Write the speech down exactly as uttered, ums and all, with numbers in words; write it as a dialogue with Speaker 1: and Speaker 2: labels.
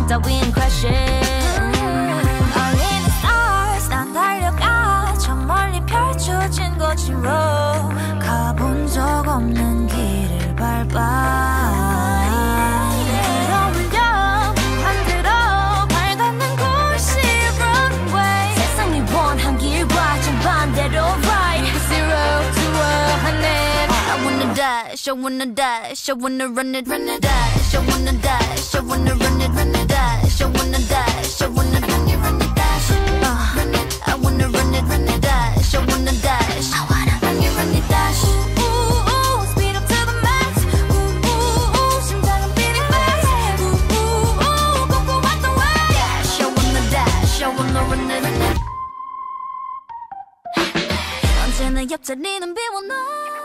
Speaker 1: 따윈 crashing.
Speaker 2: All stars 난 달려가 저 멀리 펼쳐진 거지로 가본 적 없는 길을 밟아.
Speaker 1: I wanna dash, I wanna run it, run it, dash. I wanna dash, I wanna run it, run it, dash. I wanna dash, I wanna run it, run it, dash. Uh, run it, I wanna run it, run it, dash. I wanna dash, I wanna run it, run it, dash.
Speaker 2: Ooh, ooh, speed up to the max. Ooh, ooh, ooh, 심장은 beating fast. Ooh, ooh, ooh, go go out the way.
Speaker 1: Dash, I wanna dash, I wanna run it, run it.
Speaker 2: 언제나 옆자리는 비워 놔.